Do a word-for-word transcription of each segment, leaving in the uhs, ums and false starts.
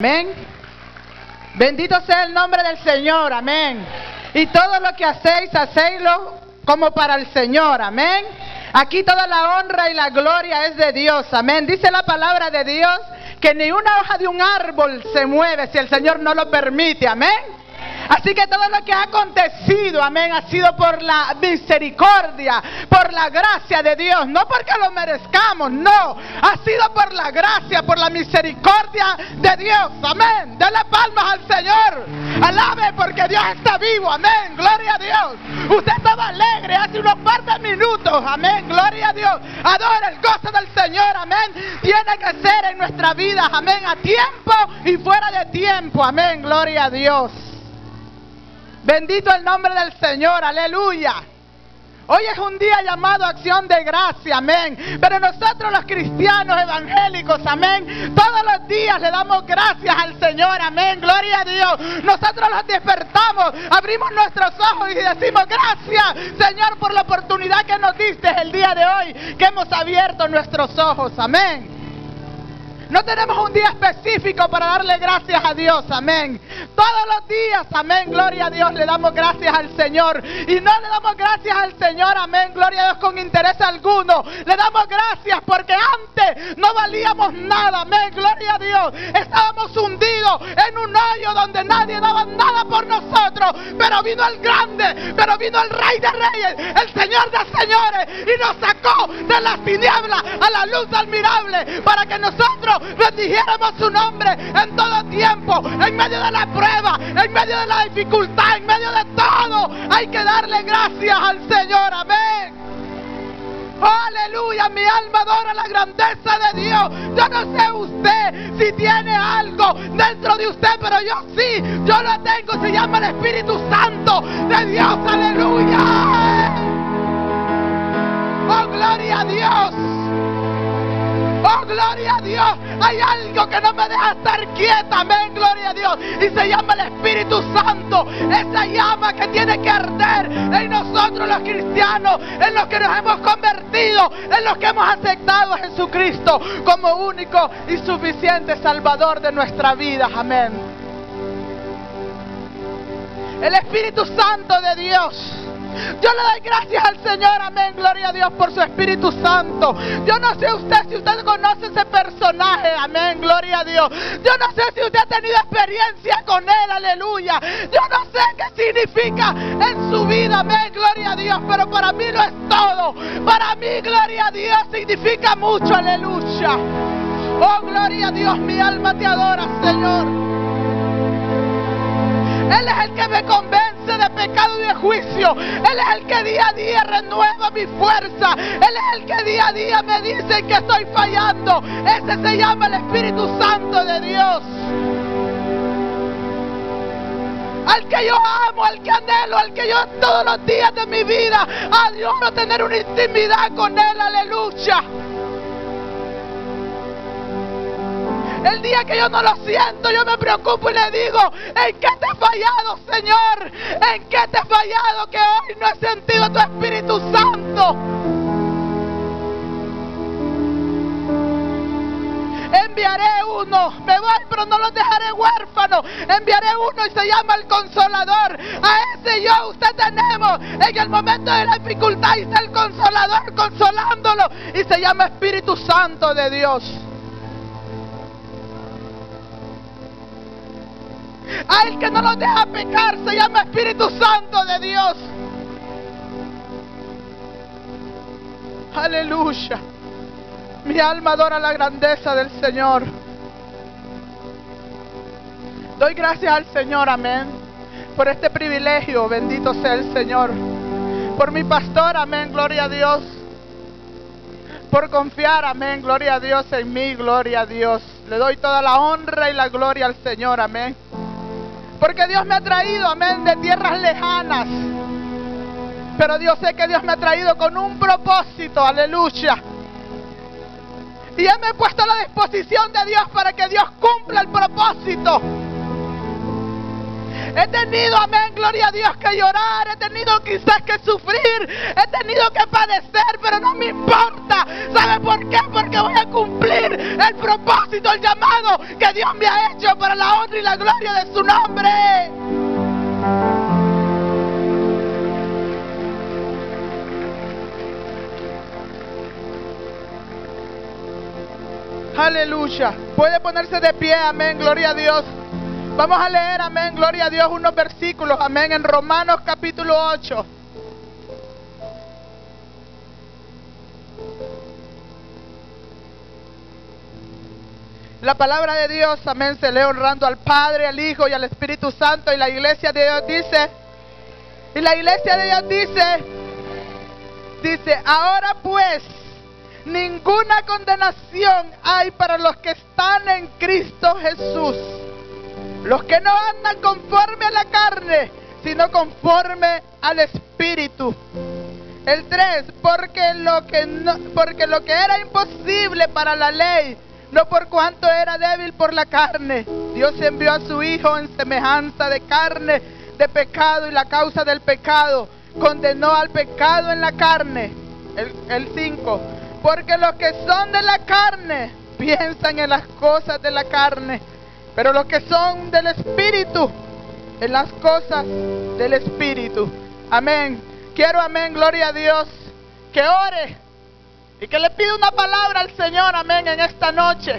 Amén. Bendito sea el nombre del Señor, amén. Y todo lo que hacéis, hacéislo como para el Señor, amén. Aquí toda la honra y la gloria es de Dios, amén. Dice la palabra de Dios que ni una hoja de un árbol se mueve si el Señor no lo permite, amén. Así que todo lo que ha acontecido, amén, ha sido por la misericordia, por la gracia de Dios, no porque lo merezcamos, no, ha sido por la gracia, por la misericordia de Dios, amén. Denle palmas al Señor, alabe porque Dios está vivo, amén, gloria a Dios. Usted estaba alegre hace unos par de minutos, amén, gloria a Dios. Adora el gozo del Señor, amén. Tiene que ser en nuestra vida, amén, a tiempo y fuera de tiempo, amén, gloria a Dios. Bendito el nombre del Señor, aleluya. Hoy es un día llamado acción de gracia, amén. Pero nosotros los cristianos evangélicos, amén, todos los días le damos gracias al Señor, amén, gloria a Dios. Nosotros los despertamos, abrimos nuestros ojos y decimos gracias, Señor, por la oportunidad que nos diste el día de hoy, que hemos abierto nuestros ojos, amén. No tenemos un día específico para darle gracias a Dios, amén. Todos los días, amén, gloria a Dios, le damos gracias al Señor. Y no le damos gracias al Señor, amén, gloria a Dios, con interés alguno. Le damos gracias porque antes no valíamos nada, amén, gloria a Dios. Estábamos hundidos en un hoyo donde nadie daba nada por nosotros. Pero vino el grande, pero vino el Rey de Reyes, el Señor de Señores, y nos sacó de las tinieblas a la luz admirable para que nosotros bendijéramos su nombre en todo tiempo, en medio de la prueba, en medio de la dificultad, en medio de todo. Hay que darle gracias al Señor, amén. Oh, aleluya, mi alma adora la grandeza de Dios. Yo no sé usted si tiene algo dentro de usted, pero yo sí, yo lo tengo, se llama el Espíritu Santo de Dios, aleluya. Oh, gloria a Dios. Oh, gloria a Dios. Hay algo que no me deja estar quieta, amén, gloria a Dios, y se llama el Espíritu Santo. Esa llama que tiene que arder en nosotros los cristianos, en los que nos hemos convertido, en los que hemos aceptado a Jesucristo como único y suficiente Salvador de nuestra vida, amén. El Espíritu Santo de Dios. Yo le doy gracias al Señor, amén, gloria a Dios, por su Espíritu Santo. Yo no sé usted si usted conoce ese personaje, amén, gloria a Dios. Yo no sé si usted ha tenido experiencia con él, aleluya. Yo no sé qué significa en su vida, amén, gloria a Dios, pero para mí lo es todo. Para mí, gloria a Dios, significa mucho, aleluya. Oh, gloria a Dios, mi alma te adora, Señor. Él es el que me convence de pecado y de juicio. Él es el que día a día renueva mi fuerza. Él es el que día a día me dice que estoy fallando. Ese se llama el Espíritu Santo de Dios. Al que yo amo, al que anhelo, al que yo todos los días de mi vida adoro tener una intimidad con Él, aleluya. El día que yo no lo siento, yo me preocupo y le digo, ¿en qué te he fallado, Señor? ¿En qué te he fallado que hoy no he sentido tu Espíritu Santo? Enviaré uno, me voy pero no los dejaré huérfanos. Enviaré uno y se llama el Consolador. A ese yo, usted tenemos en el momento de la dificultad, y está el Consolador consolándolo, y se llama Espíritu Santo de Dios. A el que no los deja pecar se llama Espíritu Santo de Dios. Aleluya. Mi alma adora la grandeza del Señor. Doy gracias al Señor, amén, por este privilegio, bendito sea el Señor. Por mi pastor, amén, gloria a Dios. Por confiar, amén, gloria a Dios en mí, gloria a Dios. Le doy toda la honra y la gloria al Señor, amén. Porque Dios me ha traído, amén, de tierras lejanas. Pero Dios, sé que Dios me ha traído con un propósito, aleluya. Y yo me he puesto a la disposición de Dios para que Dios cumpla el propósito. He tenido, amén, gloria a Dios, que llorar. He tenido quizás que sufrir. He tenido que padecer, pero no me importa. ¿Sabe por qué? Porque voy a cumplir el propósito, el llamado que Dios me ha hecho para la honra y la gloria de su nombre. Aleluya. Puede ponerse de pie, amén, gloria a Dios. Vamos a leer, amén, gloria a Dios, unos versículos, amén, en Romanos capítulo ocho. La palabra de Dios, amén, se lee honrando al Padre, al Hijo y al Espíritu Santo. Y la iglesia de Dios dice, y la iglesia de Dios dice, dice, ahora pues, ninguna condenación hay para los que están en Cristo Jesús, los que no andan conforme a la carne, sino conforme al Espíritu. El tres, porque lo que no, porque lo que era imposible para la ley, no por cuanto era débil por la carne, Dios envió a su Hijo en semejanza de carne de pecado, y la causa del pecado condenó al pecado en la carne. El cinco, porque los que son de la carne piensan en las cosas de la carne, pero los que son del Espíritu, en las cosas del Espíritu. Amén. Quiero, amén, gloria a Dios, que ore y que le pida una palabra al Señor, amén, en esta noche,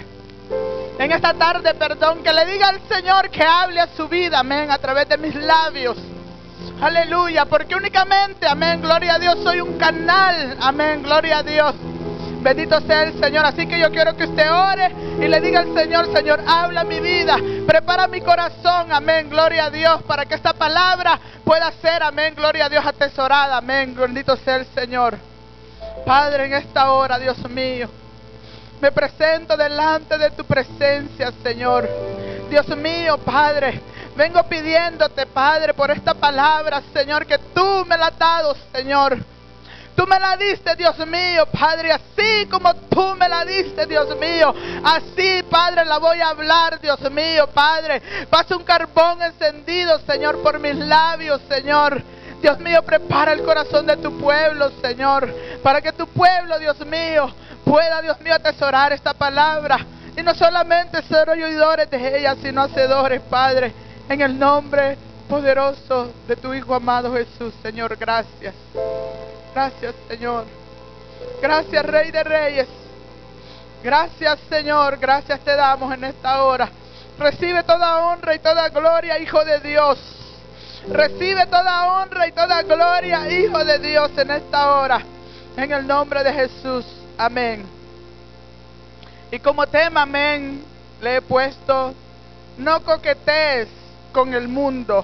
en esta tarde, perdón, que le diga al Señor que hable a su vida, amén, a través de mis labios. Aleluya, porque únicamente, amén, gloria a Dios, soy un canal, amén, gloria a Dios. Bendito sea el Señor. Así que yo quiero que usted ore y le diga al Señor, Señor, habla mi vida, prepara mi corazón, amén, gloria a Dios, para que esta palabra pueda ser, amén, gloria a Dios, atesorada, amén, bendito sea el Señor. Padre, en esta hora, Dios mío, me presento delante de tu presencia, Señor. Dios mío, Padre, vengo pidiéndote, Padre, por esta palabra, Señor, que tú me la has dado, Señor. Tú me la diste, Dios mío, Padre, así como tú me la diste, Dios mío, así, Padre, la voy a hablar, Dios mío, Padre. Pasa un carbón encendido, Señor, por mis labios, Señor. Dios mío, prepara el corazón de tu pueblo, Señor, para que tu pueblo, Dios mío, pueda, Dios mío, atesorar esta palabra. Y no solamente ser oidores de ella, sino hacedores, Padre, en el nombre poderoso de tu Hijo amado Jesús, Señor, gracias. Gracias, Señor. Gracias, Rey de Reyes. Gracias, Señor. Gracias te damos en esta hora. Recibe toda honra y toda gloria, Hijo de Dios. Recibe toda honra y toda gloria, Hijo de Dios, en esta hora. En el nombre de Jesús. Amén. Y como tema, amén, le he puesto: no coquetees con el mundo.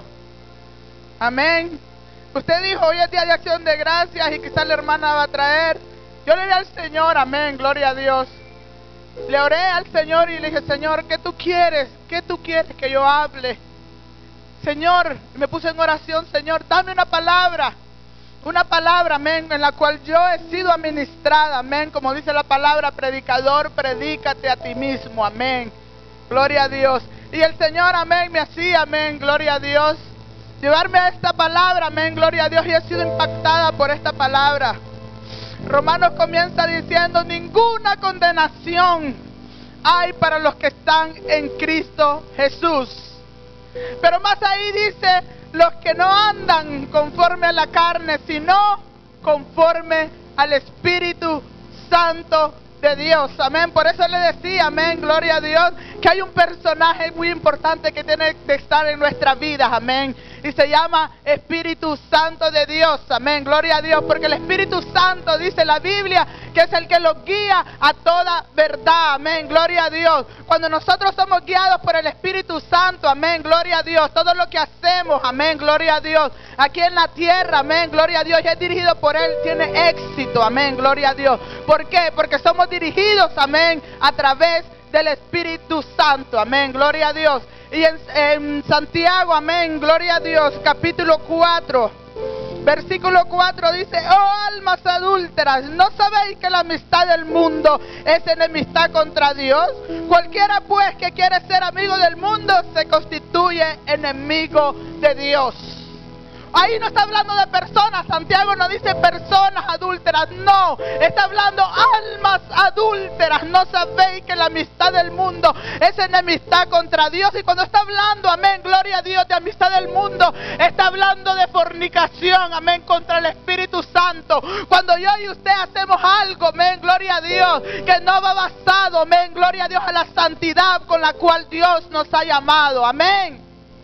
Amén. Usted dijo, hoy es día de acción de gracias y quizás la hermana va a traer. Yo le oré al Señor, amén, gloria a Dios. Le oré al Señor y le dije, Señor, ¿qué tú quieres? ¿Qué tú quieres que yo hable? Señor, me puse en oración, Señor, dame una palabra. Una palabra, amén, en la cual yo he sido administrada, amén. Como dice la palabra, predicador, predícate a ti mismo, amén. Gloria a Dios. Y el Señor, amén, me hacía, amén, gloria a Dios, llevarme a esta palabra, amén, gloria a Dios, y he sido impactada por esta palabra. Romanos comienza diciendo, ninguna condenación hay para los que están en Cristo Jesús. Pero más ahí dice, los que no andan conforme a la carne, sino conforme al Espíritu Santo de Dios, amén. Por eso le decía, amén, gloria a Dios, que hay un personaje muy importante que tiene que estar en nuestras vidas, amén, y se llama Espíritu Santo de Dios, amén, gloria a Dios, porque el Espíritu Santo, dice la Biblia, que es el que los guía a toda verdad, amén, gloria a Dios. Cuando nosotros somos guiados por el Espíritu Santo, amén, gloria a Dios, todo lo que hacemos, amén, gloria a Dios, aquí en la tierra, amén, gloria a Dios, y es dirigido por Él, tiene éxito, amén, gloria a Dios. ¿Por qué? Porque somos dirigidos, amén, a través del Espíritu Santo, amén, gloria a Dios. Y en, en Santiago, amén, gloria a Dios, capítulo cuatro, versículo cuatro dice, oh almas adúlteras, ¿no sabéis que la amistad del mundo es enemistad contra Dios? Cualquiera pues que quiere ser amigo del mundo se constituye constituye enemigo de Dios. Ahí no está hablando de personas, Santiago no dice personas adúlteras, no, está hablando almas adúlteras. No sabéis que la amistad del mundo es enemistad contra Dios. Y cuando está hablando, amén, gloria a Dios, de amistad del mundo, está hablando de fornicación, amén, contra el Espíritu Santo. Cuando yo y usted hacemos algo, amén, gloria a Dios, que no va basado, amén, gloria a Dios, a la santidad con la cual Dios nos ha llamado, amén.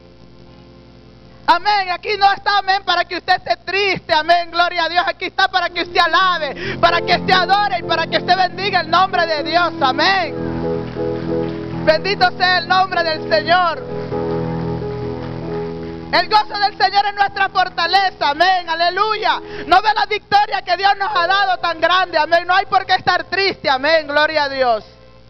Amén, aquí no está, amén, para que usted esté triste, amén, gloria a Dios. Aquí está para que usted alabe, para que usted adore y para que usted bendiga el nombre de Dios, amén. Bendito sea el nombre del Señor. El gozo del Señor es nuestra fortaleza, amén, aleluya. No ve la victoria que Dios nos ha dado tan grande, amén. No hay por qué estar triste, amén, gloria a Dios.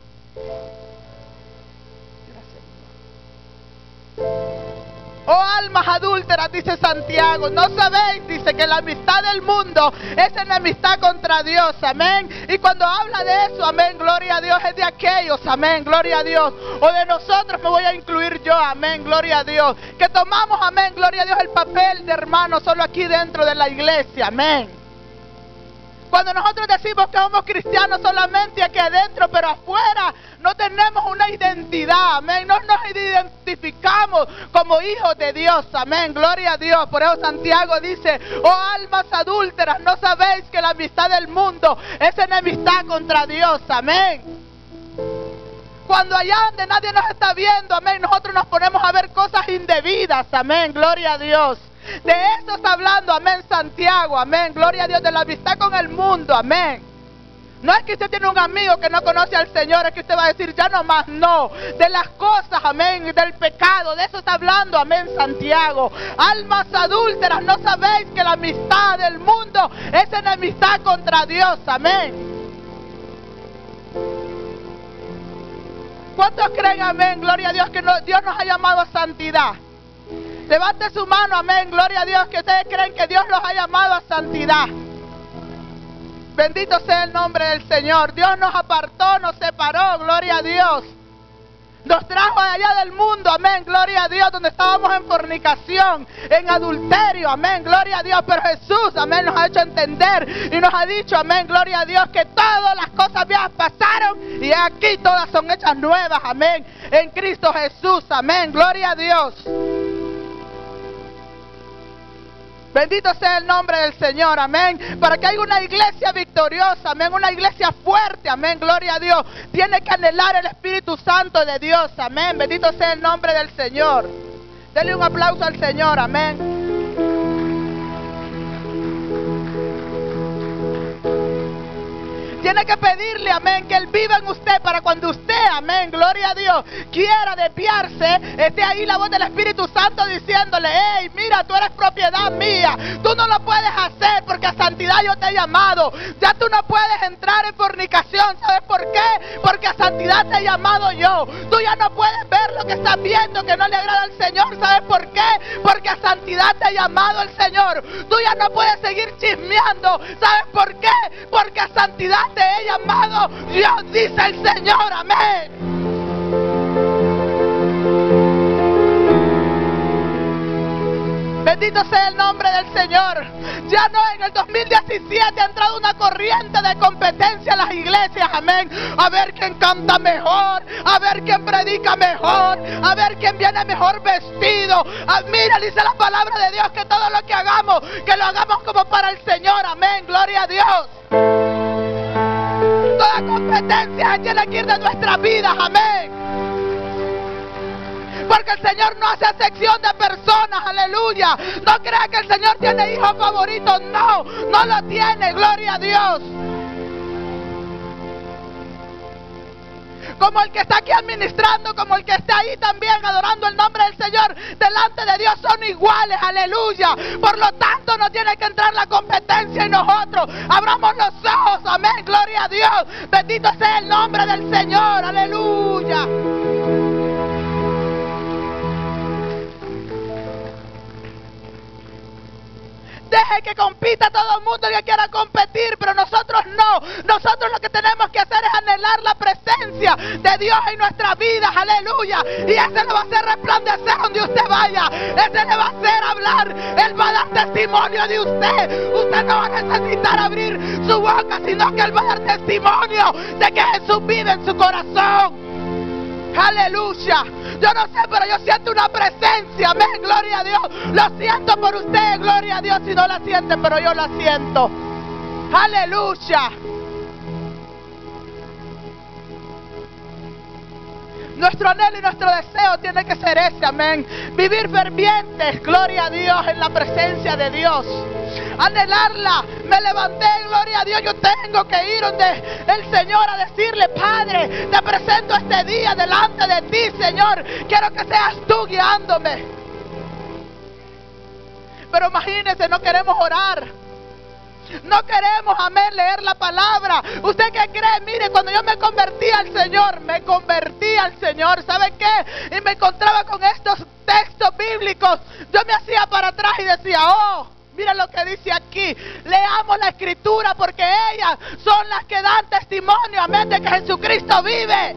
Oh almas adúlteras, dice Santiago, no sabéis, dice, que la amistad del mundo es enemistad contra Dios, amén. Y cuando habla de eso, amén, gloria a Dios, es de aquellos, amén, gloria a Dios, o de nosotros me voy a incluir yo, amén, gloria a Dios, que tomamos, amén, gloria a Dios, el papel de hermano solo aquí dentro de la iglesia, amén. Cuando nosotros decimos que somos cristianos solamente aquí adentro, pero afuera no tenemos una identidad, amén. No nos identificamos como hijos de Dios, amén. Gloria a Dios. Por eso Santiago dice, oh almas adúlteras, no sabéis que la amistad del mundo es enemistad contra Dios, amén. Cuando allá donde nadie nos está viendo, amén, nosotros nos ponemos a ver cosas indebidas, amén. Gloria a Dios. De eso está hablando, amén, Santiago, amén, gloria a Dios, de la amistad con el mundo, amén. No es que usted tiene un amigo que no conoce al Señor, es que usted va a decir ya no más, no. De las cosas, amén, del pecado, de eso está hablando, amén, Santiago. Almas adúlteras, no sabéis que la amistad del mundo es enemistad contra Dios, amén. ¿Cuántos creen, amén, gloria a Dios, que no, Dios nos ha llamado a santidad? Levante su mano, amén, gloria a Dios, que ustedes creen que Dios los ha llamado a santidad. Bendito sea el nombre del Señor. Dios nos apartó, nos separó, gloria a Dios. Nos trajo de allá del mundo, amén, gloria a Dios, donde estábamos en fornicación, en adulterio, amén, gloria a Dios. Pero Jesús, amén, nos ha hecho entender y nos ha dicho, amén, gloria a Dios, que todas las cosas viejas pasaron y aquí todas son hechas nuevas, amén, en Cristo Jesús, amén, gloria a Dios. Bendito sea el nombre del Señor, amén. Para que haya una iglesia victoriosa, amén, una iglesia fuerte, amén, gloria a Dios, tiene que anhelar el Espíritu Santo de Dios, amén. Bendito sea el nombre del Señor. Denle un aplauso al Señor, amén. Tiene que pedirle, amén, que Él viva en usted para cuando usted, amén, gloria a Dios, quiera desviarse, esté ahí la voz del Espíritu Santo diciéndole, hey, mira, tú eres propiedad mía, tú no lo puedes hacer porque a santidad yo te he llamado, ya tú no puedes entrar en fornicación, ¿sabes por qué? Porque a santidad te he llamado yo, tú ya no puedes ver lo que estás viendo que no le agrada al Señor, ¿sabes por qué? Porque a santidad te ha llamado el Señor, tú ya no puedes seguir chismeando, ¿sabes por qué? Porque a santidad te he llamado, Dios dice el Señor, amén. Bendito sea el nombre del Señor. Ya no, en el dos mil diecisiete ha entrado una corriente de competencia a las iglesias, amén. A ver quién canta mejor, a ver quién predica mejor, a ver quién viene mejor vestido. Ah, mira, dice la palabra de Dios que todo lo que hagamos, que lo hagamos como para el Señor, amén, gloria a Dios. Toda competencia se tiene que ir de nuestras vidas, amén. Porque el Señor no hace sección de personas, aleluya. No crea que el Señor tiene hijos favoritos, no, no lo tiene, gloria a Dios. Como el que está aquí administrando, como el que está ahí también adorando el nombre del Señor, delante de Dios son iguales, aleluya. Por lo tanto no tiene que entrar la competencia en nosotros. Abramos los ojos, amén, gloria a Dios. Bendito sea el nombre del Señor, aleluya. Deje que compita todo el mundo que quiera competir, pero nosotros no. Nosotros lo que tenemos que hacer es anhelar la presencia de Dios en nuestra vida, aleluya. Y ese le va a hacer resplandecer donde usted vaya. Ese le va a hacer hablar. Él va a dar testimonio de usted. Usted no va a necesitar abrir su boca, sino que Él va a dar testimonio de que Jesús vive en su corazón. Aleluya. Yo no sé, pero yo siento una presencia. Amén, gloria a Dios. Lo siento por usted, gloria a Dios. Si no la siente, pero yo la siento. Aleluya. Nuestro anhelo y nuestro deseo tiene que ser ese, amén. Vivir fervientes, gloria a Dios, en la presencia de Dios. Anhelarla. Me levanté, gloria a Dios. Yo tengo que ir donde el Señor a decirle: Padre, te presento este día delante de ti, Señor. Quiero que seas tú guiándome. Pero imagínense, no queremos orar. No queremos, amén, leer la palabra. ¿Usted qué cree? Mire, cuando yo me convertí al Señor, me convertí al Señor, ¿sabe qué? Y me encontraba con estos textos bíblicos. Yo me hacía para atrás y decía: oh, mira lo que dice aquí. Leamos la escritura, porque ellas son las que dan testimonio, amén, de que Jesucristo vive.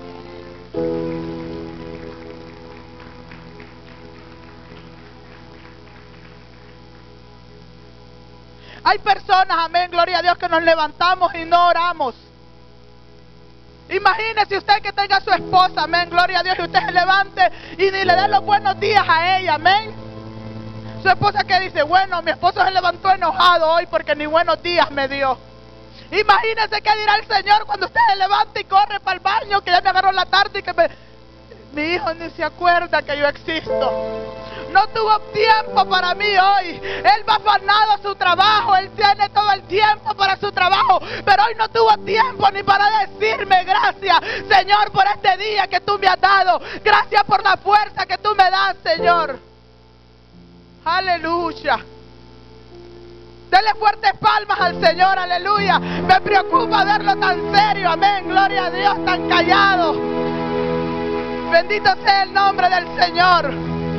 Hay personas, amén, gloria a Dios, que nos levantamos y no oramos. Imagínese usted que tenga a su esposa, amén, gloria a Dios, y usted se levante y ni le dé los buenos días a ella, amén. Su esposa que dice: bueno, mi esposo se levantó enojado hoy porque ni buenos días me dio. Imagínese qué dirá el Señor cuando usted se levanta y corre para el baño, que ya me agarró la tarde y que me... mi hijo ni se acuerda que yo existo. No tuvo tiempo para mí hoy. Él va afanado a su trabajo. Él tiene todo el tiempo para su trabajo, pero hoy no tuvo tiempo ni para decirme: gracias, Señor, por este día que tú me has dado. Gracias por la fuerza que tú me das, Señor. Aleluya. Dele fuertes palmas al Señor, aleluya. Me preocupa verlo tan serio, amén, gloria a Dios, tan callado. Bendito sea el nombre del Señor.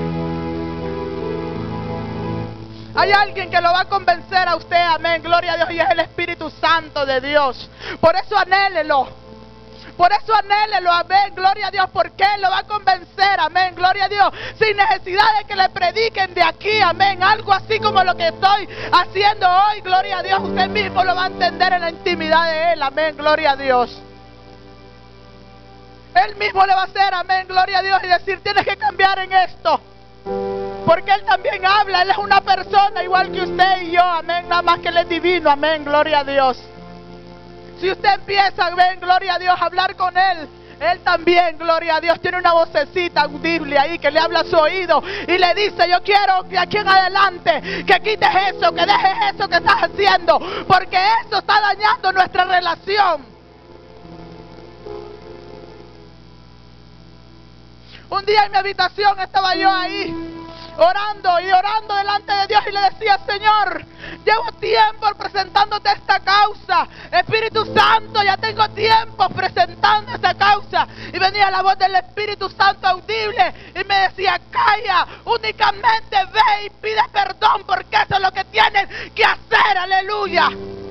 Hay alguien que lo va a convencer a usted, amén, gloria a Dios, y es el Espíritu Santo de Dios. Por eso anhélelo. Por eso anhélelo, amén, gloria a Dios, porque Él lo va a convencer, amén, gloria a Dios, sin necesidad de que le prediquen de aquí, amén, algo así como lo que estoy haciendo hoy, gloria a Dios. Usted mismo lo va a entender en la intimidad de Él, amén, gloria a Dios. Él mismo le va a hacer, amén, gloria a Dios, y decir: tienes que cambiar en esto. Porque Él también habla. Él es una persona igual que usted y yo, amén, nada más que Él es divino, amén, gloria a Dios. Si usted empieza, amén, gloria a Dios, a hablar con Él, Él también, gloria a Dios, tiene una vocecita audible ahí que le habla a su oído y le dice: yo quiero que aquí en adelante que quites eso, que dejes eso que estás haciendo, porque eso está dañando nuestra relación. Un día en mi habitación estaba yo ahí orando y orando delante de Dios y le decía: Señor, llevo tiempo presentándote esta causa. Espíritu Santo, ya tengo tiempo presentando esta causa. Y venía la voz del Espíritu Santo audible y me decía: calla, únicamente ve y pide perdón, porque eso es lo que tienes que hacer, aleluya.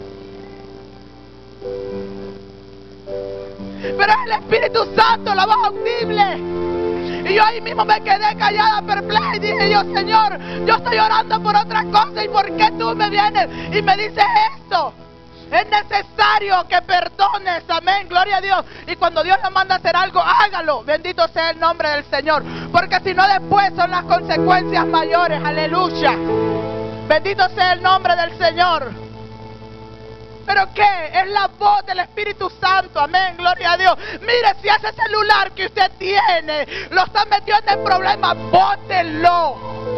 Pero es el Espíritu Santo, la voz audible. Y yo ahí mismo me quedé callada, perpleja, y dije yo: Señor, yo estoy orando por otra cosa, ¿y por qué tú me vienes y me dices esto? Es necesario que perdones, amén, gloria a Dios. Y cuando Dios le manda a hacer algo, hágalo. Bendito sea el nombre del Señor, porque si no, después son las consecuencias mayores, aleluya. Bendito sea el nombre del Señor. ¿Pero qué? Es la voz del Espíritu Santo, amén, gloria a Dios. Mire, si ese celular que usted tiene lo está metiendo en problemas, bótelo.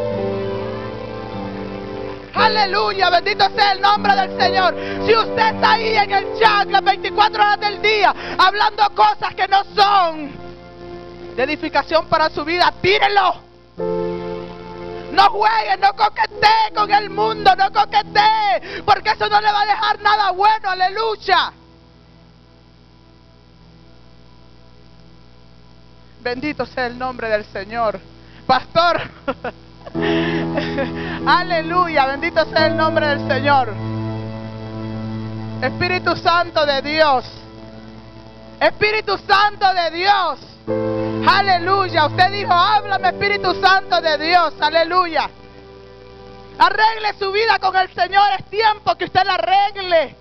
Aleluya, bendito sea el nombre del Señor. Si usted está ahí en el chat las veinticuatro horas del día hablando cosas que no son de edificación para su vida, tírelo. No juegue, no coquetee con el mundo, no coquetee, porque eso no le va a dejar nada bueno, aleluya. Bendito sea el nombre del Señor. Pastor, Aleluya, bendito sea el nombre del Señor. Espíritu Santo de Dios. Espíritu Santo de Dios. Aleluya. Usted dijo, háblame, Espíritu Santo de Dios. Aleluya. Arregle su vida con el Señor. Es tiempo que usted la arregle.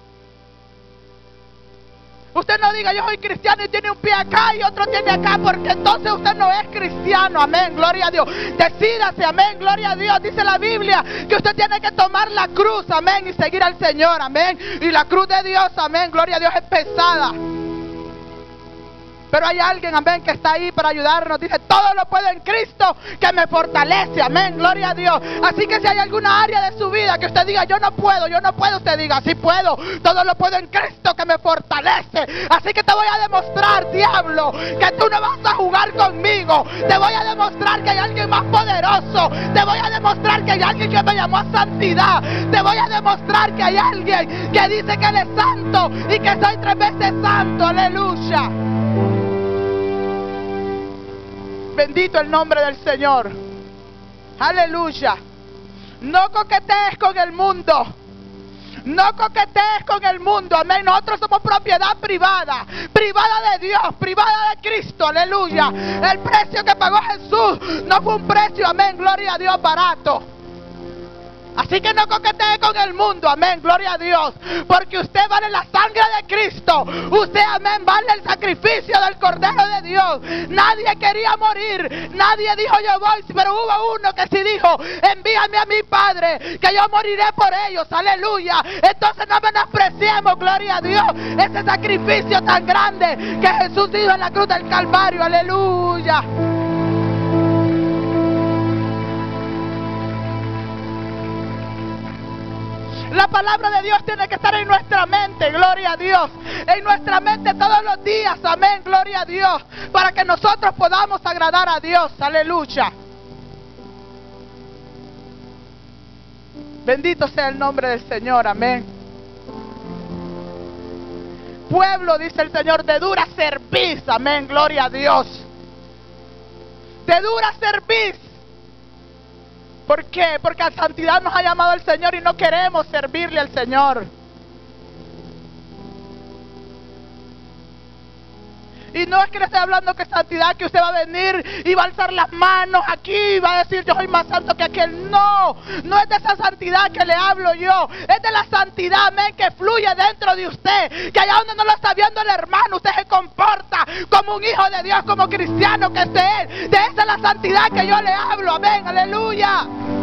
Usted no diga, yo soy cristiano y tiene un pie acá y otro tiene acá, porque entonces usted no es cristiano. Amén, gloria a Dios. Decídase, amén, gloria a Dios. Dice la Biblia que usted tiene que tomar la cruz, amén, y seguir al Señor, amén. Y la cruz de Dios, amén, gloria a Dios, es pesada. Pero hay alguien, amén, que está ahí para ayudarnos. Dice, todo lo puedo en Cristo que me fortalece, amén, gloria a Dios. Así que si hay alguna área de su vida que usted diga, yo no puedo, yo no puedo, usted diga, sí puedo. Todo lo puedo en Cristo que me fortalece. Así que te voy a demostrar, diablo, que tú no vas a jugar conmigo. Te voy a demostrar que hay alguien más poderoso. Te voy a demostrar que hay alguien que me llamó a santidad. Te voy a demostrar que hay alguien que dice que él es santo y que soy tres veces santo, aleluya. Bendito el nombre del Señor. Aleluya. No coquetees con el mundo. No coquetees con el mundo. Amén. Nosotros somos propiedad privada. Privada de Dios. Privada de Cristo. Aleluya. El precio que pagó Jesús no fue un precio, amén, gloria a Dios, barato. Así que no coquetee con el mundo, amén, gloria a Dios. Porque usted vale la sangre de Cristo. Usted, amén, vale el sacrificio del Cordero de Dios. Nadie quería morir. Nadie dijo yo voy. Pero hubo uno que sí dijo, envíame a mi Padre, que yo moriré por ellos, aleluya. Entonces no menospreciemos, gloria a Dios, ese sacrificio tan grande que Jesús hizo en la cruz del Calvario, aleluya. La palabra de Dios tiene que estar en nuestra mente, gloria a Dios. En nuestra mente todos los días, amén, gloria a Dios. Para que nosotros podamos agradar a Dios, aleluya. Bendito sea el nombre del Señor, amén. Pueblo, dice el Señor, de dura cerviz, amén, gloria a Dios. De dura cerviz. ¿Por qué? Porque a santidad nos ha llamado el Señor y no queremos servirle al Señor. Y no es que le estoy hablando que santidad, que usted va a venir y va a alzar las manos aquí y va a decir yo soy más santo que aquel. No, no es de esa santidad que le hablo yo. Es de la santidad, amén, que fluye dentro de usted. Que allá donde no lo está viendo el hermano, usted se comporta como un hijo de Dios, como cristiano que usted es. De esa es la santidad que yo le hablo, amén, aleluya.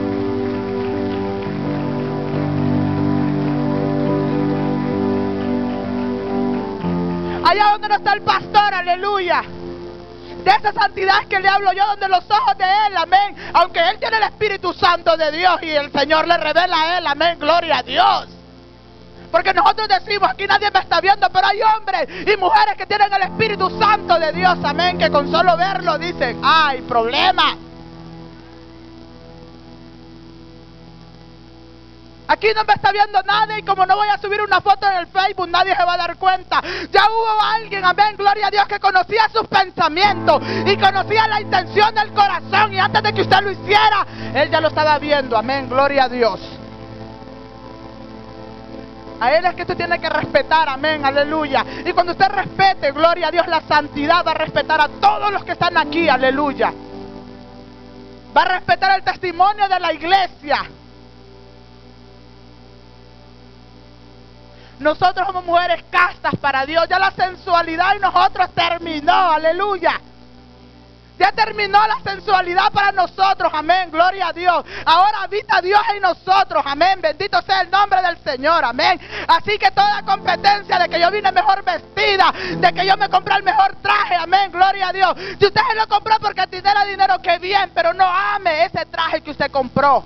Allá donde no está el pastor, aleluya. De esa santidad que le hablo yo, donde los ojos de él, amén. Aunque él tiene el Espíritu Santo de Dios y el Señor le revela a él, amén, gloria a Dios. Porque nosotros decimos, aquí nadie me está viendo, pero hay hombres y mujeres que tienen el Espíritu Santo de Dios, amén, que con solo verlo dicen, hay problema. Aquí no me está viendo nadie y como no voy a subir una foto en el Facebook, nadie se va a dar cuenta. Ya hubo alguien, amén, gloria a Dios, que conocía sus pensamientos y conocía la intención del corazón. Y antes de que usted lo hiciera, él ya lo estaba viendo, amén, gloria a Dios. A él es que usted tiene que respetar, amén, aleluya. Y cuando usted respete, gloria a Dios, la santidad va a respetar a todos los que están aquí, aleluya. Va a respetar el testimonio de la iglesia. Nosotros somos mujeres castas para Dios. Ya la sensualidad en nosotros terminó, aleluya. Ya terminó la sensualidad para nosotros, amén, gloria a Dios. Ahora habita Dios en nosotros, amén, bendito sea el nombre del Señor, amén. Así que toda competencia de que yo vine mejor vestida, de que yo me compré el mejor traje, amén, gloria a Dios. Si usted se lo compró porque tiene dinero, qué bien, pero no ame ese traje que usted compró.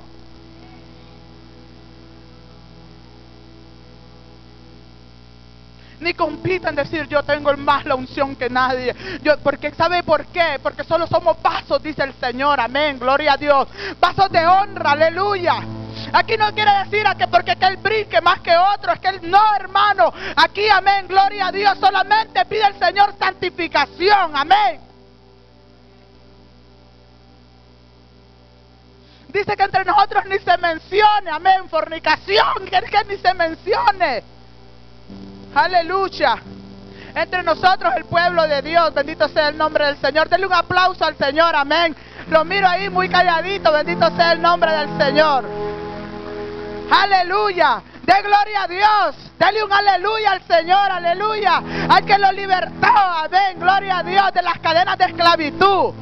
Ni compita en decir yo tengo más la unción que nadie. Yo, porque ¿sabe por qué? Porque solo somos vasos, dice el Señor, amén, gloria a Dios. Vasos de honra, aleluya. Aquí no quiere decir a que porque que él brinque más que otro, es que él no, hermano. Aquí, amén, gloria a Dios, solamente pide el Señor santificación, amén. Dice que entre nosotros ni se mencione, amén, fornicación, que, que ni se mencione. Aleluya. Entre nosotros el pueblo de Dios, bendito sea el nombre del Señor. Denle un aplauso al Señor, amén. Lo miro ahí muy calladito, bendito sea el nombre del Señor. Aleluya. De gloria a Dios. Dale un aleluya al Señor, aleluya. Al que lo libertó, amén, gloria a Dios, de las cadenas de esclavitud.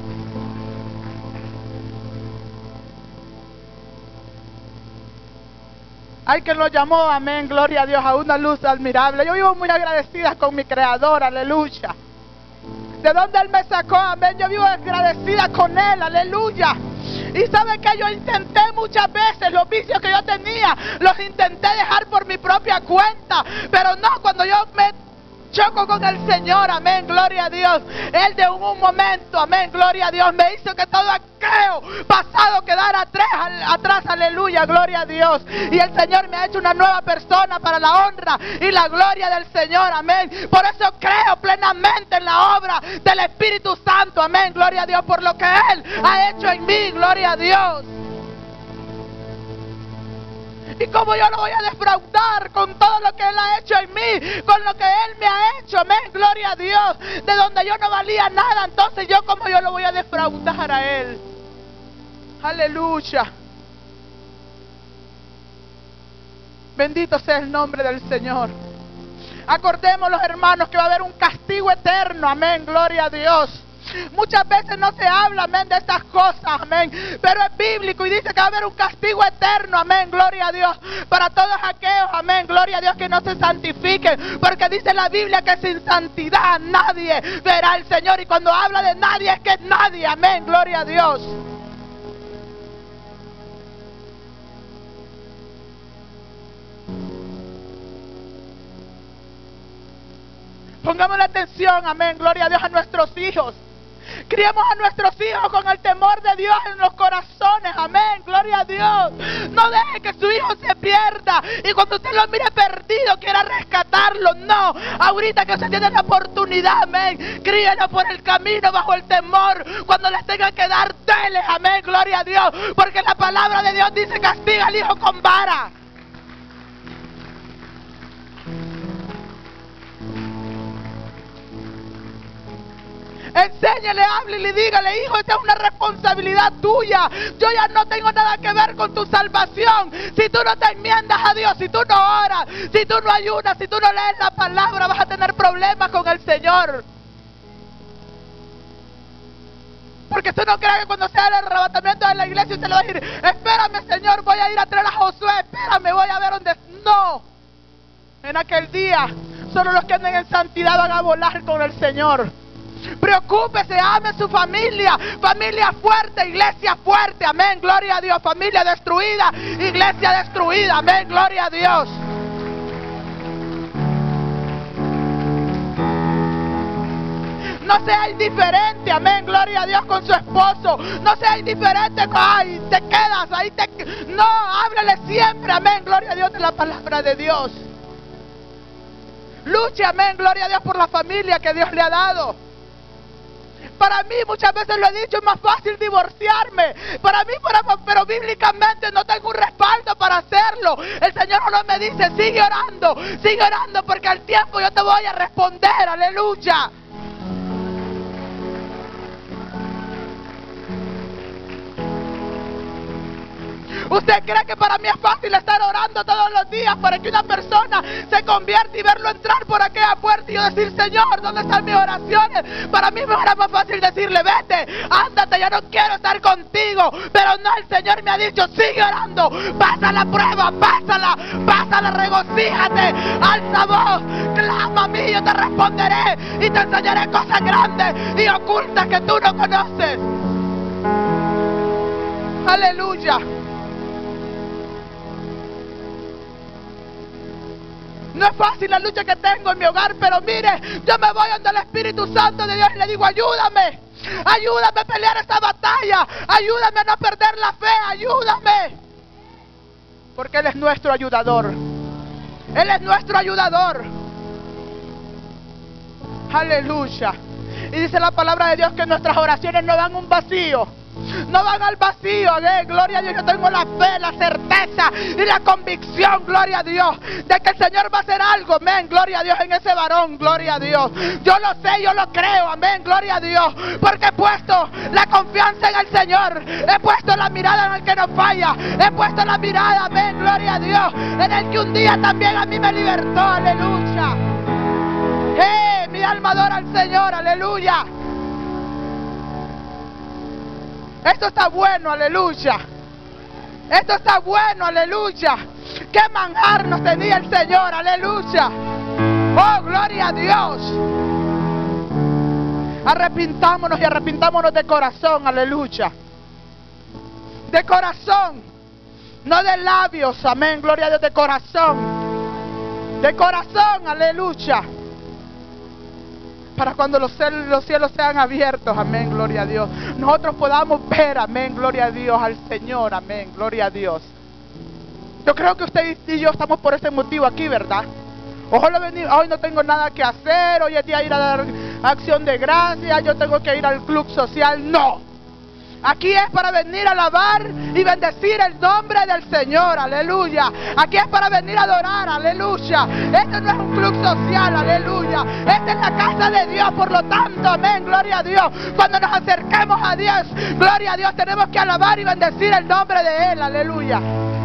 Hay quien lo llamó, amén, gloria a Dios, a una luz admirable. Yo vivo muy agradecida con mi Creador, aleluya. De donde Él me sacó, amén, yo vivo agradecida con Él, aleluya. Y sabe que yo intenté muchas veces los vicios que yo tenía, los intenté dejar por mi propia cuenta, pero no, cuando yo me choco con el Señor, amén, gloria a Dios, Él de un, un momento, amén, gloria a Dios, me hizo que todo aquello pasado quedara atrás, atrás, aleluya, gloria a Dios. Y el Señor me ha hecho una nueva persona para la honra y la gloria del Señor, amén. Por eso creo plenamente en la obra del Espíritu Santo, amén, gloria a Dios, por lo que Él ha hecho en mí, gloria a Dios. Y como yo lo voy a defraudar con todo lo que Él ha hecho en mí, con lo que Él me ha hecho, amén, gloria a Dios, de donde yo no valía nada, entonces yo como yo lo voy a defraudar a Él. Aleluya. Bendito sea el nombre del Señor. Acordémonos, hermanos, que va a haber un castigo eterno, amén, gloria a Dios. Muchas veces no se habla, amén, de estas cosas, amén, pero es bíblico y dice que va a haber un castigo eterno, amén, gloria a Dios, para todos aquellos, amén, gloria a Dios, que no se santifiquen, porque dice la Biblia que sin santidad nadie verá al Señor, y cuando habla de nadie es que es nadie, amén, gloria a Dios. Pongamos la atención, amén, gloria a Dios, a nuestros hijos. Criemos a nuestros hijos con el temor de Dios en los corazones, amén, gloria a Dios. No deje que su hijo se pierda y cuando usted lo mire perdido quiera rescatarlo, no. Ahorita que usted tiene la oportunidad, amén, críelo por el camino bajo el temor. Cuando les tenga que dar, dele, amén, gloria a Dios, porque la palabra de Dios dice: castiga al hijo con vara. Enséñale, háblele y dígale: hijo, esta es una responsabilidad tuya. Yo ya no tengo nada que ver con tu salvación. Si tú no te enmiendas a Dios, si tú no oras, si tú no ayunas, si tú no lees la palabra, vas a tener problemas con el Señor. Porque tú no crees que cuando sea el arrebatamiento de la iglesia usted le va a decir: espérame, Señor, voy a ir a traer a Josué, espérame, voy a ver dónde. No. En aquel día solo los que anden en santidad van a volar con el Señor. Preocúpese, ame su familia, familia fuerte, iglesia fuerte, amén, gloria a Dios. Familia destruida, iglesia destruida, amén, gloria a Dios. No sea indiferente, amén, gloria a Dios, con su esposo. No sea indiferente, ay, te quedas ahí, te... no, háblele siempre, amén, gloria a Dios, de la palabra de Dios. Luche, amén, gloria a Dios, por la familia que Dios le ha dado. Para mí, muchas veces lo he dicho, es más fácil divorciarme. Para mí, pero, pero bíblicamente no tengo un respaldo para hacerlo. El Señor no me dice: sigue orando, sigue orando, porque al tiempo yo te voy a responder, aleluya. ¿Usted cree que para mí es fácil estar orando todos los días para que una persona se convierta y verlo entrar por aquella puerta y yo decir: Señor, ¿dónde están mis oraciones? Para mí me era más fácil decirle: vete, ándate, ya no quiero estar contigo. Pero no, el Señor me ha dicho: sigue orando, pasa la prueba, pásala, pásala, regocíjate, alza voz, clama a mí, yo te responderé y te enseñaré cosas grandes y ocultas que tú no conoces. Aleluya. No es fácil la lucha que tengo en mi hogar, pero mire, yo me voy ante el Espíritu Santo de Dios y le digo: ayúdame, ayúdame a pelear esta batalla, ayúdame a no perder la fe, ayúdame. Porque Él es nuestro ayudador, Él es nuestro ayudador. Aleluya. Y dice la palabra de Dios que nuestras oraciones no dan un vacío. no van al vacío, amén, gloria a Dios. Yo tengo la fe, la certeza y la convicción, gloria a Dios, de que el Señor va a hacer algo, amén, gloria a Dios, en ese varón, gloria a Dios. Yo lo sé, yo lo creo, amén, gloria a Dios, porque he puesto la confianza en el Señor, he puesto la mirada en el que no falla, he puesto la mirada, amén, gloria a Dios, en el que un día también a mí me libertó, aleluya. ¡Eh! Mi alma adora al Señor, aleluya. Esto está bueno, aleluya. Esto está bueno, aleluya. ¡Qué manjar nos tenía el Señor, aleluya! ¡Oh, gloria a Dios! Arrepintámonos y arrepintámonos de corazón, aleluya. De corazón, no de labios, amén, gloria a Dios, de corazón. De corazón, aleluya. Para cuando los cielos, los cielos sean abiertos, amén, gloria a Dios, nosotros podamos ver, amén, gloria a Dios, al Señor, amén, gloria a Dios. Yo creo que usted y yo estamos por ese motivo aquí, ¿verdad? Ojalá venir, hoy no tengo nada que hacer, hoy es día de ir a dar acción de gracias, yo tengo que ir al club social. No, aquí es para venir a alabar y bendecir el nombre del Señor, aleluya. Aquí es para venir a adorar, aleluya. Este no es un club social, aleluya. Esta es la casa de Dios, por lo tanto, amén, gloria a Dios. Cuando nos acerquemos a Dios, gloria a Dios, tenemos que alabar y bendecir el nombre de Él, aleluya.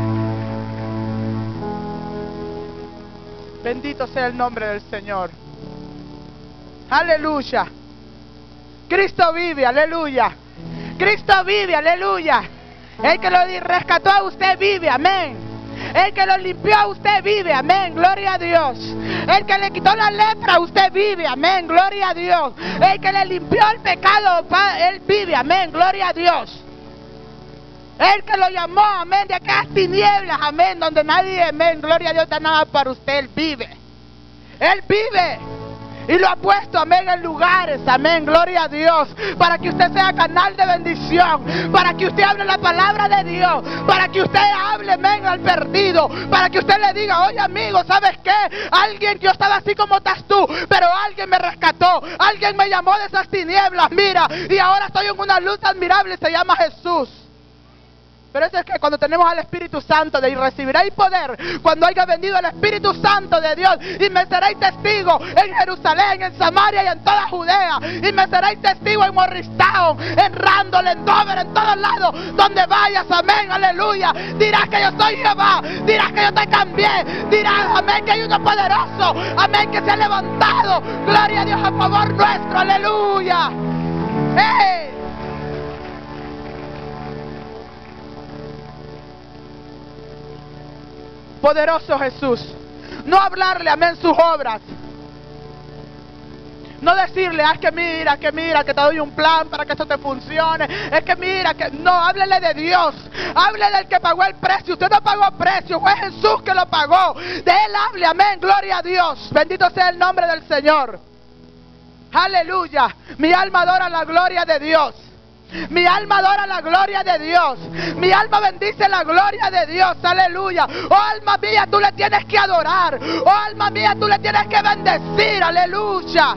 Bendito sea el nombre del Señor. Aleluya. Cristo vive, aleluya. Cristo vive, aleluya. El que lo rescató a usted vive, amén. El que lo limpió a usted vive, amén, gloria a Dios. El que le quitó la lepra a usted vive, amén, gloria a Dios. El que le limpió el pecado, él vive, amén, gloria a Dios. El que lo llamó, amén, de aquellas tinieblas, amén, donde nadie, amén, gloria a Dios, da nada para usted, Él vive. Él vive. Y lo ha puesto, amén, en lugares, amén, gloria a Dios, para que usted sea canal de bendición, para que usted hable la palabra de Dios, para que usted hable, amén, al perdido, para que usted le diga, oye amigo, ¿sabes qué? Alguien, yo estaba así como estás tú, pero alguien me rescató, alguien me llamó de esas tinieblas, mira, y ahora estoy en una luz admirable, se llama Jesús. Pero eso es que cuando tenemos al Espíritu Santo, de recibiréis poder cuando haya venido el Espíritu Santo de Dios, y me seréis testigo en Jerusalén, en Samaria y en toda Judea, y me seréis testigo en Morristown, en Randall, en Dover, en todos lados donde vayas, amén, aleluya. Dirás que yo soy Jehová, dirás que yo te cambié, dirás, amén, que hay uno poderoso, amén, que se ha levantado, gloria a Dios, a favor nuestro, aleluya. ¡Hey! Poderoso Jesús. No hablarle, amén, sus obras. No decirle, ah, es que mira, que mira, que te doy un plan para que esto te funcione. Es que mira, que no, háblele de Dios. Hable del que pagó el precio. Usted no pagó precio, fue Jesús que lo pagó. De Él hable, amén, gloria a Dios. Bendito sea el nombre del Señor. Aleluya. Mi alma adora la gloria de Dios. Mi alma adora la gloria de Dios. Mi alma bendice la gloria de Dios. Aleluya. Oh alma mía, tú le tienes que adorar. Oh alma mía, tú le tienes que bendecir. Aleluya.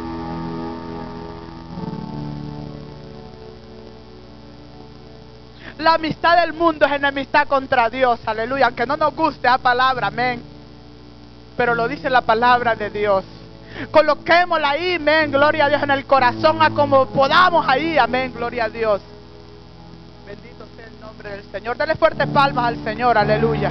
La amistad del mundo es enemistad contra Dios. Aleluya. Aunque no nos guste la palabra, amén, pero lo dice la palabra de Dios. Coloquémosla ahí, amén, gloria a Dios, en el corazón, a como podamos ahí, amén, gloria a Dios. Bendito sea el nombre del Señor. Dale fuertes palmas al Señor, aleluya.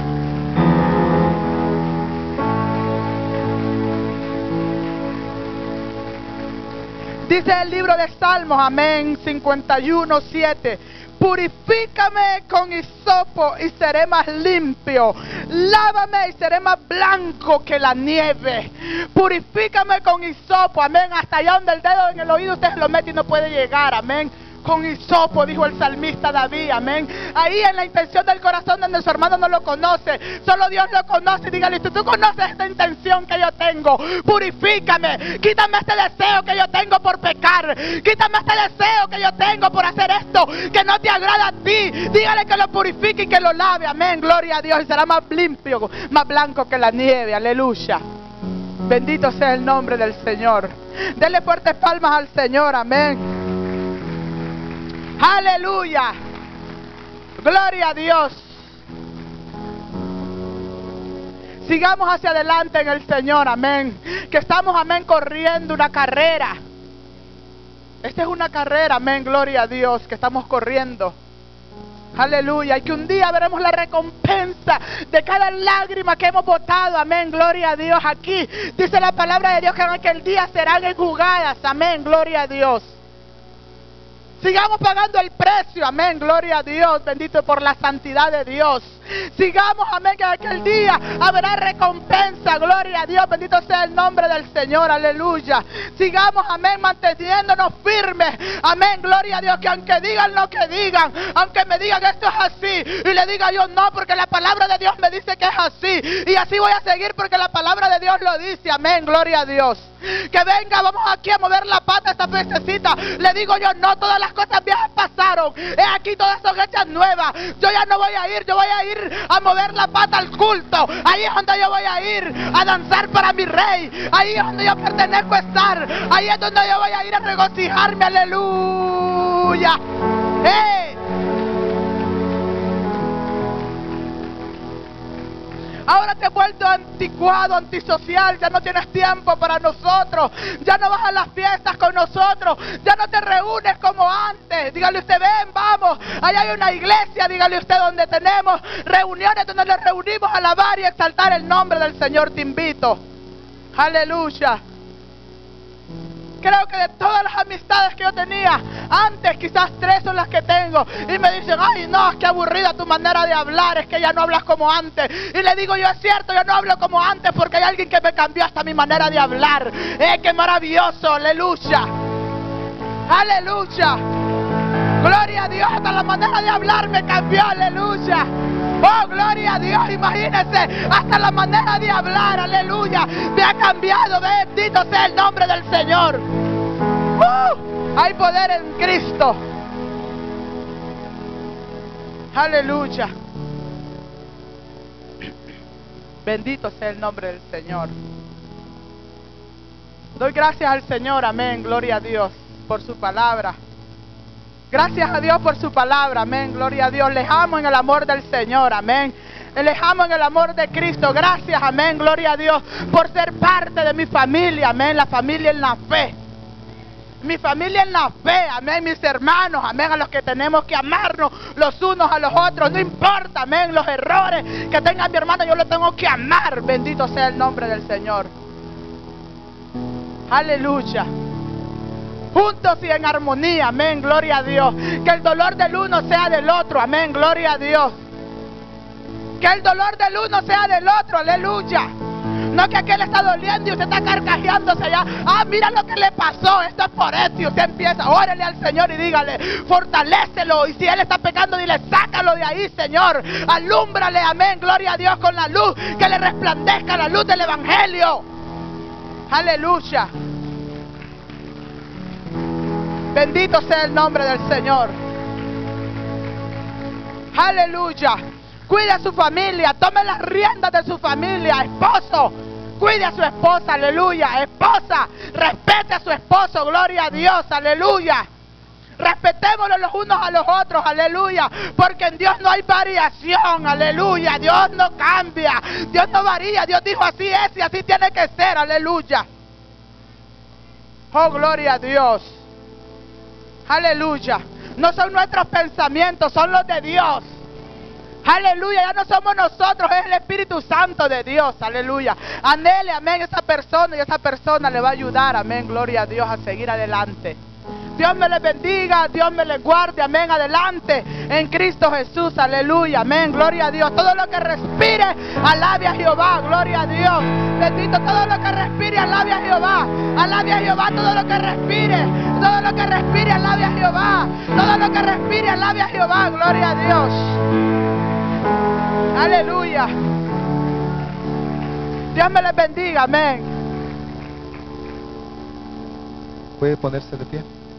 Dice el libro de Salmos, amén, cincuenta y uno, siete. Purifícame con hisopo y seré más limpio. Lávame y seré más blanco que la nieve. Purifícame con hisopo, amén. Hasta allá donde el dedo en el oído usted se lo mete y no puede llegar, amén. Con hisopo, dijo el salmista David, amén. Ahí en la intención del corazón donde su hermano no lo conoce, solo Dios lo conoce. Dígale, tú, tú conoces esta intención que yo tengo. Purifícame, quítame este deseo que yo tengo por pecar, quítame este deseo que yo tengo por hacer esto que no te agrada a ti. Dígale que lo purifique y que lo lave, amén, gloria a Dios. Y será más limpio, más blanco que la nieve, aleluya. Bendito sea el nombre del Señor. Denle fuertes palmas al Señor, amén. Aleluya. Gloria a Dios. Sigamos hacia adelante en el Señor, amén. Que estamos, amén, corriendo una carrera. Esta es una carrera, amén, gloria a Dios, que estamos corriendo. Aleluya, y que un día veremos la recompensa de cada lágrima que hemos botado, amén, gloria a Dios. Aquí dice la palabra de Dios que en aquel día serán enjugadas, amén, gloria a Dios. Sigamos pagando el precio, amén, gloria a Dios, bendito por la santidad de Dios. Sigamos, amén, que en aquel día habrá recompensa, gloria a Dios, bendito sea el nombre del Señor, aleluya. Sigamos, amén, manteniéndonos firmes, amén, gloria a Dios, que aunque digan lo que digan, aunque me digan esto es así, y le diga yo no, porque la palabra de Dios me dice que es así, y así voy a seguir porque la palabra de Dios lo dice, amén, gloria a Dios. Que venga, vamos aquí a mover la pata a esta pececita, le digo yo no, todas las cosas viejas pasaron, he aquí todas son hechas nuevas, yo ya no voy a ir, yo voy a ir a mover la pata al culto, ahí es donde yo voy a ir a danzar para mi rey, ahí es donde yo pertenezco a estar, ahí es donde yo voy a ir a regocijarme, aleluya. ¡Hey! Ahora te he vuelto anticuado, antisocial, ya no tienes tiempo para nosotros, ya no vas a las fiestas con nosotros, ya no te reúnes como antes. Dígale usted, ven, vamos, allá hay una iglesia, dígale usted, donde tenemos reuniones, donde nos reunimos a alabar y exaltar el nombre del Señor. Te invito, aleluya. Creo que de todas las amistades que yo tenía antes, quizás tres son las que tengo, y me dicen, ay no, qué aburrida tu manera de hablar, es que ya no hablas como antes. Y le digo yo, es cierto, yo no hablo como antes porque hay alguien que me cambió hasta mi manera de hablar. Eh, qué maravilloso, aleluya, aleluya, gloria a Dios, hasta la manera de hablar me cambió, aleluya. Oh, gloria a Dios, imagínense, hasta la manera de hablar, aleluya, me ha cambiado, bendito sea el nombre del Señor. Uh, hay poder en Cristo, aleluya, bendito sea el nombre del Señor. Doy gracias al Señor, amén, gloria a Dios, por su palabra. Gracias a Dios por su palabra, amén, gloria a Dios. Les amo en el amor del Señor, amén. Les amo en el amor de Cristo. Gracias, amén, gloria a Dios, por ser parte de mi familia, amén, la familia en la fe. Mi familia en la fe, amén, mis hermanos, amén, a los que tenemos que amarnos los unos a los otros. No importa, amén, los errores que tenga mi hermano, yo lo tengo que amar. Bendito sea el nombre del Señor. Aleluya. Juntos y en armonía, amén, gloria a Dios. Que el dolor del uno sea del otro, amén, gloria a Dios. Que el dolor del uno sea del otro, aleluya. No que aquel está doliendo y usted está carcajeándose allá. Ah, mira lo que le pasó, esto es por esto. Y usted empieza, órale al Señor y dígale, fortalécelo. Y si él está pecando, dile, sácalo de ahí, Señor. Alúmbrale, amén, gloria a Dios, con la luz, que le resplandezca la luz del Evangelio. Aleluya. Bendito sea el nombre del Señor. Aleluya. Cuide a su familia. Tome las riendas de su familia. Esposo, cuide a su esposa. Aleluya. Esposa, respete a su esposo. Gloria a Dios. Aleluya. Respetémonos los unos a los otros. Aleluya. Porque en Dios no hay variación. Aleluya. Dios no cambia. Dios no varía. Dios dijo así es y así tiene que ser. Aleluya. Oh, gloria a Dios. Aleluya. No son nuestros pensamientos, son los de Dios. Aleluya, ya no somos nosotros, es el Espíritu Santo de Dios. Aleluya. Anhele, amén, esa persona y esa persona le va a ayudar, amén, gloria a Dios, a seguir adelante. Dios me les bendiga, Dios me les guarde, amén, adelante en Cristo Jesús, aleluya, amén, gloria a Dios. Todo lo que respire, alabe a Jehová, gloria a Dios. Bendito todo lo que respire, alabe a Jehová, alabe a Jehová, todo lo que respire, todo lo que respire, alabe a Jehová, todo lo que respire, alabe a Jehová, gloria a Dios. Aleluya. Dios me les bendiga, amén. ¿Puede ponerse de pie?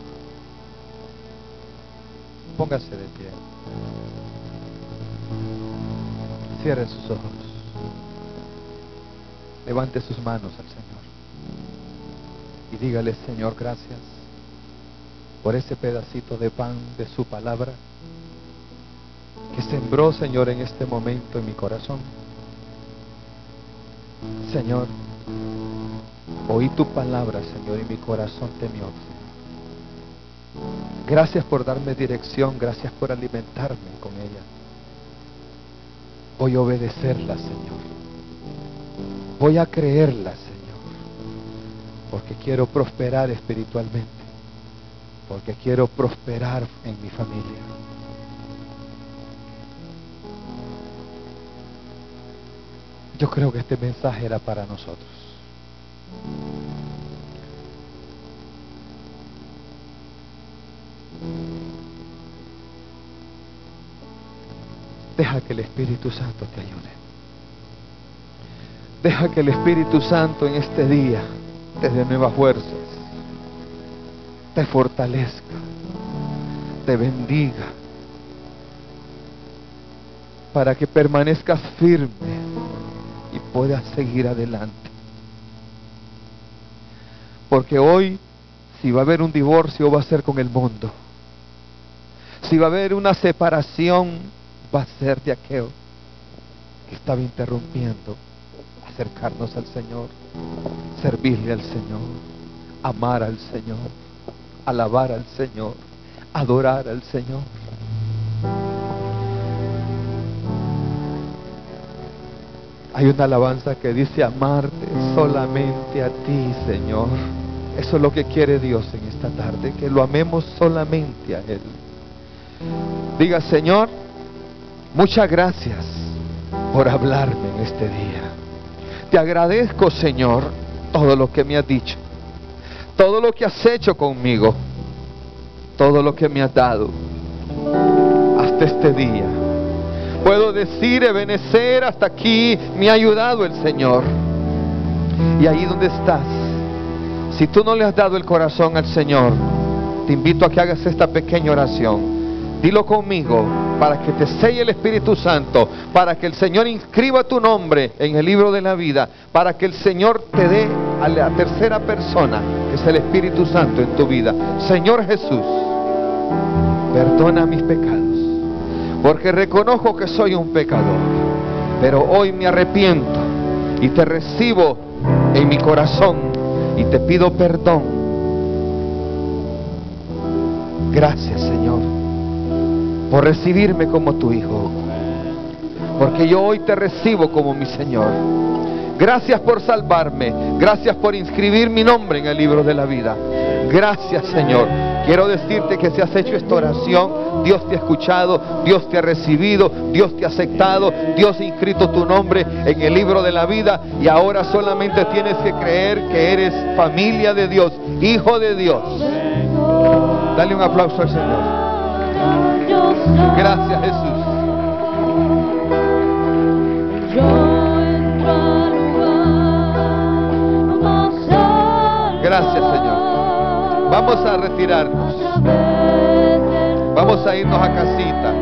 Póngase de pie. Cierre sus ojos. Levante sus manos al Señor. Y dígale, Señor, gracias por ese pedacito de pan de su palabra que sembró, Señor, en este momento en mi corazón. Señor, oí tu palabra, Señor, y mi corazón temió. Gracias por darme dirección, gracias por alimentarme con ella. Voy a obedecerla, Señor. Voy a creerla, Señor, porque quiero prosperar espiritualmente, porque quiero prosperar en mi familia. Yo creo que este mensaje era para nosotros. Deja que el Espíritu Santo te ayude. Deja que el Espíritu Santo en este día te dé nuevas fuerzas, te fortalezca, te bendiga, para que permanezcas firme y puedas seguir adelante. Porque hoy, si va a haber un divorcio, va a ser con el mundo. Si va a haber una separación, va a ser de aquel que estaba interrumpiendo acercarnos al Señor, servirle al Señor, amar al Señor, alabar al Señor, adorar al Señor. Hay una alabanza que dice: amarte solamente a ti, Señor. Eso es lo que quiere Dios en esta tarde, que lo amemos solamente a Él. Diga: Señor, muchas gracias por hablarme en este día. Te agradezco, Señor, todo lo que me has dicho, todo lo que has hecho conmigo, todo lo que me has dado hasta este día. Puedo decir, Ebenezer, hasta aquí me ha ayudado el Señor. Y ahí donde estás, si tú no le has dado el corazón al Señor, te invito a que hagas esta pequeña oración. Dilo conmigo, para que te selle el Espíritu Santo, para que el Señor inscriba tu nombre en el libro de la vida, para que el Señor te dé a la tercera persona, que es el Espíritu Santo en tu vida. Señor Jesús, perdona mis pecados, porque reconozco que soy un pecador, pero hoy me arrepiento y te recibo en mi corazón y te pido perdón. Gracias, Señor, por recibirme como tu hijo, porque yo hoy te recibo como mi Señor. Gracias por salvarme, gracias por inscribir mi nombre en el libro de la vida. Gracias, Señor. Quiero decirte que si has hecho esta oración, Dios te ha escuchado, Dios te ha recibido, Dios te ha aceptado, Dios ha inscrito tu nombre en el libro de la vida, y ahora solamente tienes que creer que eres familia de Dios, hijo de Dios. Dale un aplauso al Señor. Gracias, Jesús. Gracias, Señor. Vamos a retirarnos. Vamos a irnos a casita.